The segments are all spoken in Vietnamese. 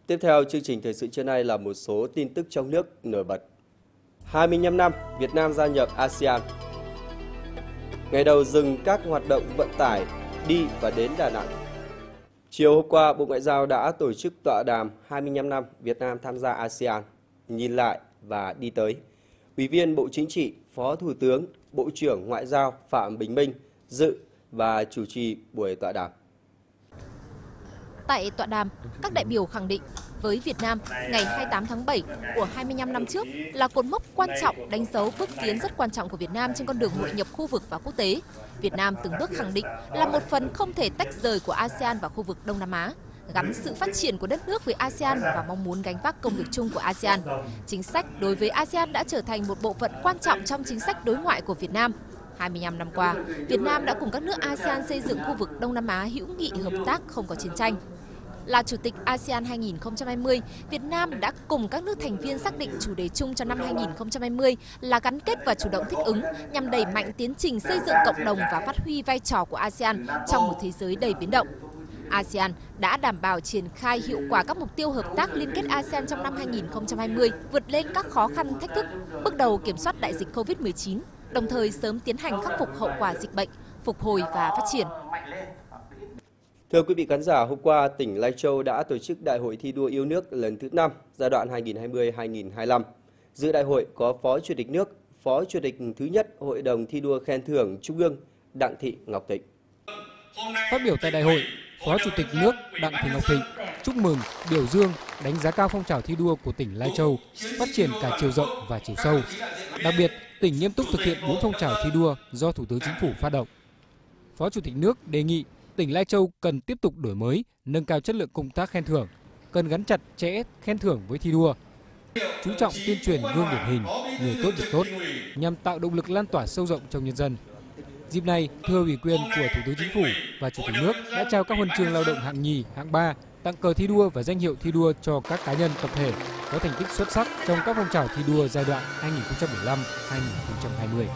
Tiếp theo chương trình thời sự trưa nay là một số tin tức trong nước nổi bật. 25 năm Việt Nam gia nhập ASEAN. Ngày đầu dừng các hoạt động vận tải đi và đến Đà Nẵng. Chiều hôm qua, Bộ Ngoại giao đã tổ chức tọa đàm 25 năm Việt Nam tham gia ASEAN, nhìn lại và đi tới. Ủy viên Bộ Chính trị, Phó Thủ tướng, Bộ trưởng Ngoại giao Phạm Bình Minh dự và chủ trì buổi tọa đàm. Tại tọa đàm, các đại biểu khẳng định với Việt Nam, ngày 28 tháng 7 của 25 năm trước là cột mốc quan trọng đánh dấu bước tiến rất quan trọng của Việt Nam trên con đường hội nhập khu vực và quốc tế. Việt Nam từng bước khẳng định là một phần không thể tách rời của ASEAN và khu vực Đông Nam Á, gắn sự phát triển của đất nước với ASEAN và mong muốn gánh vác công việc chung của ASEAN. Chính sách đối với ASEAN đã trở thành một bộ phận quan trọng trong chính sách đối ngoại của Việt Nam. 25 năm qua, Việt Nam đã cùng các nước ASEAN xây dựng khu vực Đông Nam Á hữu nghị hợp tác không có chiến tranh. Là Chủ tịch ASEAN 2020, Việt Nam đã cùng các nước thành viên xác định chủ đề chung cho năm 2020 là gắn kết và chủ động thích ứng nhằm đẩy mạnh tiến trình xây dựng cộng đồng và phát huy vai trò của ASEAN trong một thế giới đầy biến động. ASEAN đã đảm bảo triển khai hiệu quả các mục tiêu hợp tác liên kết ASEAN trong năm 2020, vượt lên các khó khăn thách thức, bước đầu kiểm soát đại dịch COVID-19, đồng thời sớm tiến hành khắc phục hậu quả dịch bệnh, phục hồi và phát triển. Thưa quý vị khán giả, hôm qua tỉnh Lai Châu đã tổ chức Đại hội thi đua yêu nước lần thứ 5 giai đoạn 2020-2025. Dự đại hội có Phó Chủ tịch nước, Phó Chủ tịch thứ nhất Hội đồng thi đua khen thưởng Trung ương Đặng Thị Ngọc Thịnh. Phát biểu tại đại hội, Phó Chủ tịch nước Đặng Thị Ngọc Thịnh chúc mừng, biểu dương, đánh giá cao phong trào thi đua của tỉnh Lai Châu phát triển cả chiều rộng và chiều sâu. Đặc biệt, tỉnh nghiêm túc thực hiện 4 phong trào thi đua do Thủ tướng Chính phủ phát động. Phó Chủ tịch nước đề nghị tỉnh Lai Châu cần tiếp tục đổi mới, nâng cao chất lượng công tác khen thưởng, cần gắn chặt chẽ khen thưởng với thi đua, chú trọng tuyên truyền gương điển hình, người tốt việc tốt, nhằm tạo động lực lan tỏa sâu rộng trong nhân dân. Dịp này, thưa ủy quyền của Thủ tướng Chính phủ và Chủ tịch nước đã trao các huân chương lao động hạng nhì, hạng 3, tặng cờ thi đua và danh hiệu thi đua cho các cá nhân tập thể có thành tích xuất sắc trong các phong trào thi đua giai đoạn 2015-2020.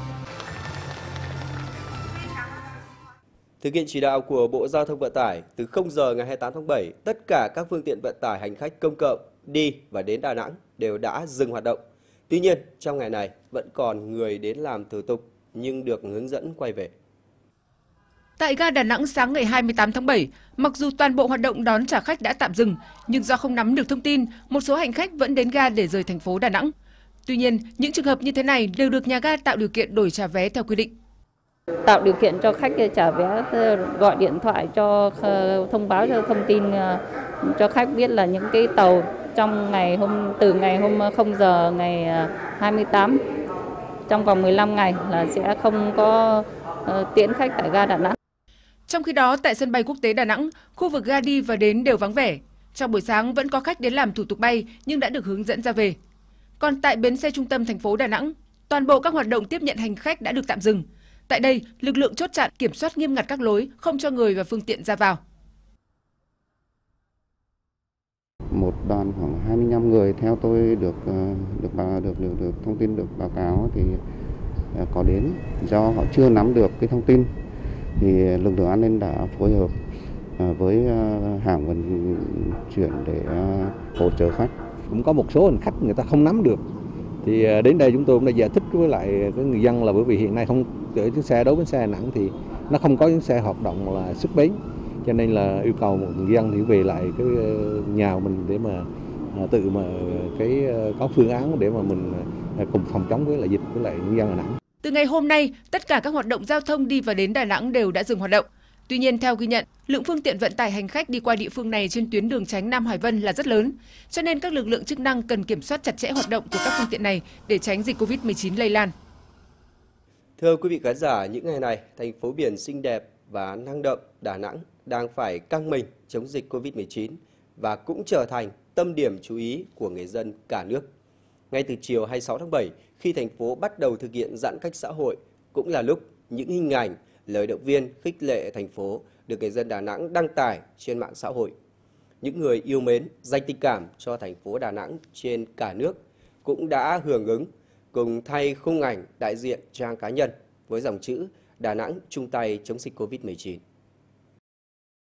Thực hiện chỉ đạo của Bộ Giao thông Vận tải, từ 0 giờ ngày 28 tháng 7, tất cả các phương tiện vận tải hành khách công cộng đi và đến Đà Nẵng đều đã dừng hoạt động. Tuy nhiên, trong ngày này vẫn còn người đến làm thủ tục nhưng được hướng dẫn quay về. Tại ga Đà Nẵng sáng ngày 28 tháng 7, mặc dù toàn bộ hoạt động đón trả khách đã tạm dừng, nhưng do không nắm được thông tin, một số hành khách vẫn đến ga để rời thành phố Đà Nẵng. Tuy nhiên, những trường hợp như thế này đều được nhà ga tạo điều kiện đổi trả vé theo quy định. Tạo điều kiện cho khách trả vé, gọi điện thoại cho thông báo cho thông tin cho khách biết là những cái tàu trong từ ngày hôm 0 giờ ngày 28 trong vòng 15 ngày là sẽ không có tiễn khách tại ga Đà Nẵng. Trong khi đó, tại sân bay quốc tế Đà Nẵng, khu vực ga đi và đến đều vắng vẻ. Trong buổi sáng vẫn có khách đến làm thủ tục bay nhưng đã được hướng dẫn ra về. Còn tại bến xe trung tâm thành phố Đà Nẵng, toàn bộ các hoạt động tiếp nhận hành khách đã được tạm dừng. Tại đây, lực lượng chốt chặn kiểm soát nghiêm ngặt các lối, không cho người và phương tiện ra vào. Một đoàn khoảng 25 người theo tôi được thông tin được báo cáo thì có đến, do họ chưa nắm được cái thông tin thì lực lượng an ninh đã phối hợp với hãng vận chuyển để hỗ trợ khách. Cũng có một số hành khách người ta không nắm được. Thì đến đây chúng tôi cũng đã giải thích với lại cái người dân là bởi vì hiện nay không ở chuyến xe đối với xe Đà Nẵng thì nó không có những xe hoạt động là xuất bến, cho nên là yêu cầu một người dân thì về lại cái nhà mình để mà tự mà có phương án để mà mình cùng phòng chống với lại dịch với lại nhân dân Đà Nẵng. Từ ngày hôm nay, tất cả các hoạt động giao thông đi và đến Đà Nẵng đều đã dừng hoạt động. Tuy nhiên, theo ghi nhận, lượng phương tiện vận tải hành khách đi qua địa phương này trên tuyến đường tránh Nam Hải Vân là rất lớn, cho nên các lực lượng chức năng cần kiểm soát chặt chẽ hoạt động của các phương tiện này để tránh dịch Covid-19 lây lan. Thưa quý vị khán giả, những ngày này, thành phố biển xinh đẹp và năng động Đà Nẵng đang phải căng mình chống dịch Covid-19 và cũng trở thành tâm điểm chú ý của người dân cả nước. Ngay từ chiều 26 tháng 7, khi thành phố bắt đầu thực hiện giãn cách xã hội, cũng là lúc những hình ảnh, lời động viên khích lệ thành phố được người dân Đà Nẵng đăng tải trên mạng xã hội. Những người yêu mến, dành tình cảm cho thành phố Đà Nẵng trên cả nước cũng đã hưởng ứng cùng thay khung ảnh đại diện trang cá nhân với dòng chữ Đà Nẵng chung tay chống dịch Covid-19.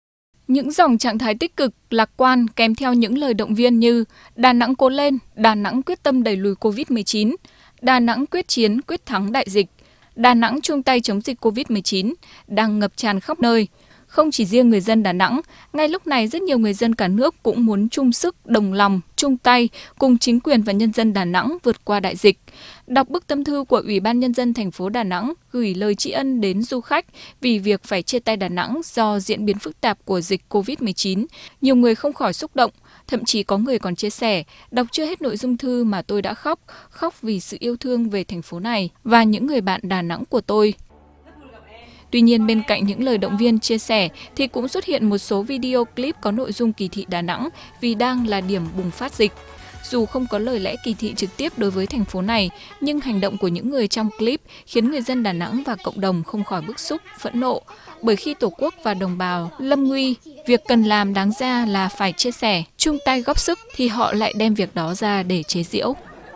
Những dòng trạng thái tích cực, lạc quan kèm theo những lời động viên như Đà Nẵng cố lên, Đà Nẵng quyết tâm đẩy lùi Covid-19, Đà Nẵng quyết chiến, quyết thắng đại dịch, Đà Nẵng chung tay chống dịch Covid-19 đang ngập tràn khắp nơi. Không chỉ riêng người dân Đà Nẵng, ngay lúc này rất nhiều người dân cả nước cũng muốn chung sức, đồng lòng, chung tay cùng chính quyền và nhân dân Đà Nẵng vượt qua đại dịch. Đọc bức tâm thư của Ủy ban Nhân dân thành phố Đà Nẵng gửi lời tri ân đến du khách vì việc phải chia tay Đà Nẵng do diễn biến phức tạp của dịch Covid-19. Nhiều người không khỏi xúc động, thậm chí có người còn chia sẻ, đọc chưa hết nội dung thư mà tôi đã khóc vì sự yêu thương về thành phố này và những người bạn Đà Nẵng của tôi. Tuy nhiên, bên cạnh những lời động viên chia sẻ thì cũng xuất hiện một số video clip có nội dung kỳ thị Đà Nẵng vì đang là điểm bùng phát dịch. Dù không có lời lẽ kỳ thị trực tiếp đối với thành phố này, nhưng hành động của những người trong clip khiến người dân Đà Nẵng và cộng đồng không khỏi bức xúc, phẫn nộ. Bởi khi Tổ quốc và đồng bào lâm nguy, việc cần làm đáng ra là phải chia sẻ, chung tay góp sức thì họ lại đem việc đó ra để chế giễu.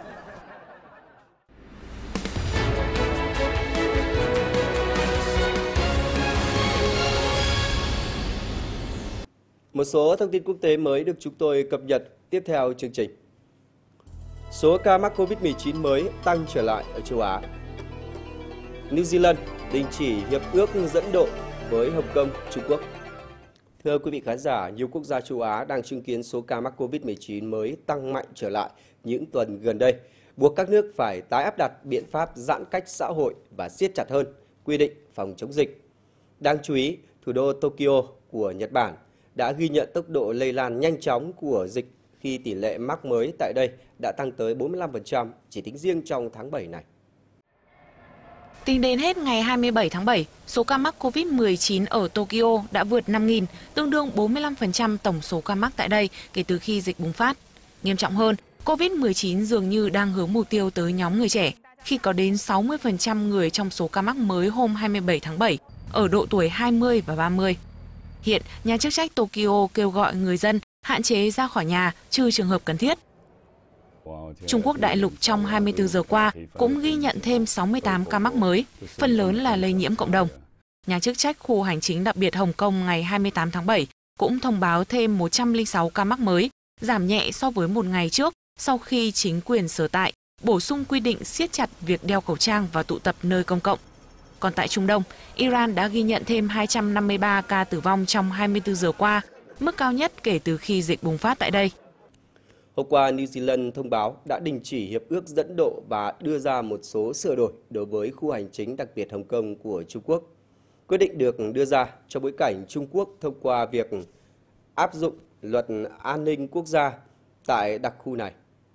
Một số thông tin quốc tế mới được chúng tôi cập nhật tiếp theo chương trình. Số ca mắc Covid-19 mới tăng trở lại ở châu Á. New Zealand đình chỉ hiệp ước dẫn độ với Hồng Kông, Trung Quốc. Thưa quý vị khán giả, nhiều quốc gia châu Á đang chứng kiến số ca mắc Covid-19 mới tăng mạnh trở lại những tuần gần đây, buộc các nước phải tái áp đặt biện pháp giãn cách xã hội và siết chặt hơn quy định phòng chống dịch. Đáng chú ý, thủ đô Tokyo của Nhật Bản đã ghi nhận tốc độ lây lan nhanh chóng của dịch khi tỷ lệ mắc mới tại đây đã tăng tới 45% chỉ tính riêng trong tháng 7 này. Tính đến hết ngày 27 tháng 7, số ca mắc COVID-19 ở Tokyo đã vượt 5.000, tương đương 45% tổng số ca mắc tại đây kể từ khi dịch bùng phát. Nghiêm trọng hơn, COVID-19 dường như đang hướng mục tiêu tới nhóm người trẻ, khi có đến 60% người trong số ca mắc mới hôm 27 tháng 7 ở độ tuổi 20 và 30. Hiện, nhà chức trách Tokyo kêu gọi người dân hạn chế ra khỏi nhà trừ trường hợp cần thiết. Trung Quốc đại lục trong 24 giờ qua cũng ghi nhận thêm 68 ca mắc mới, phần lớn là lây nhiễm cộng đồng. Nhà chức trách khu hành chính đặc biệt Hồng Kông ngày 28 tháng 7 cũng thông báo thêm 106 ca mắc mới, giảm nhẹ so với một ngày trước sau khi chính quyền sở tại bổ sung quy định siết chặt việc đeo khẩu trang và tụ tập nơi công cộng. Còn tại Trung Đông, Iran đã ghi nhận thêm 253 ca tử vong trong 24 giờ qua, mức cao nhất kể từ khi dịch bùng phát tại đây. Hôm qua, New Zealand thông báo đã đình chỉ hiệp ước dẫn độ và đưa ra một số sửa đổi đối với khu hành chính đặc biệt Hồng Kông của Trung Quốc. Quyết định được đưa ra trong bối cảnh Trung Quốc thông qua việc áp dụng luật an ninh quốc gia tại đặc khu này.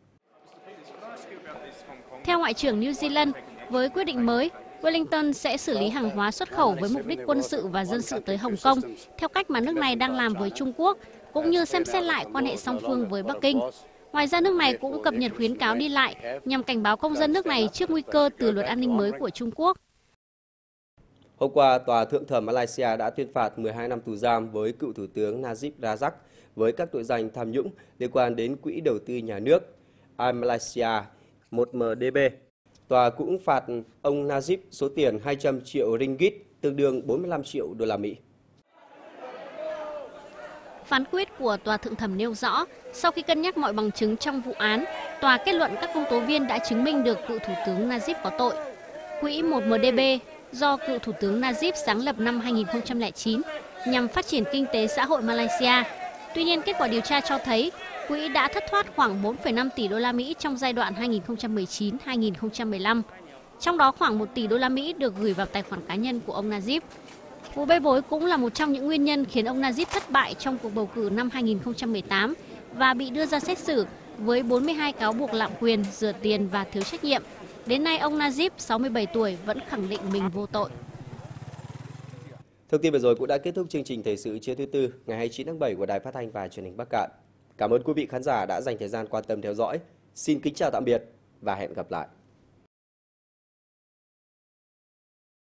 Theo Ngoại trưởng New Zealand, với quyết định mới, Wellington sẽ xử lý hàng hóa xuất khẩu với mục đích quân sự và dân sự tới Hồng Kông, theo cách mà nước này đang làm với Trung Quốc, cũng như xem xét lại quan hệ song phương với Bắc Kinh. Ngoài ra, nước này cũng cập nhật khuyến cáo đi lại nhằm cảnh báo công dân nước này trước nguy cơ từ luật an ninh mới của Trung Quốc. Hôm qua, Tòa Thượng thẩm Malaysia đã tuyên phạt 12 năm tù giam với cựu Thủ tướng Najib Razak với các tội danh tham nhũng liên quan đến Quỹ đầu tư nhà nước Malaysia 1MDB. Tòa cũng phạt ông Najib số tiền 200 triệu ringgit, tương đương 45 triệu đô la Mỹ. Phán quyết của Tòa Thượng thẩm nêu rõ, sau khi cân nhắc mọi bằng chứng trong vụ án, Tòa kết luận các công tố viên đã chứng minh được cựu Thủ tướng Najib có tội. Quỹ 1MDB do cựu Thủ tướng Najib sáng lập năm 2009 nhằm phát triển kinh tế xã hội Malaysia. Tuy nhiên, kết quả điều tra cho thấy quỹ đã thất thoát khoảng 4,5 tỷ đô la Mỹ trong giai đoạn 2019-2015. Trong đó khoảng 1 tỷ đô la Mỹ được gửi vào tài khoản cá nhân của ông Najib. Vụ bê bối cũng là một trong những nguyên nhân khiến ông Najib thất bại trong cuộc bầu cử năm 2018 và bị đưa ra xét xử với 42 cáo buộc lạm quyền, rửa tiền và thiếu trách nhiệm. Đến nay, ông Najib, 67 tuổi, vẫn khẳng định mình vô tội. Thông tin vừa rồi cũng đã kết thúc chương trình Thời sự trưa thứ Tư ngày 29 tháng 7 của Đài Phát thanh và Truyền hình Bắc Kạn. Cảm ơn quý vị khán giả đã dành thời gian quan tâm theo dõi. Xin kính chào tạm biệt và hẹn gặp lại.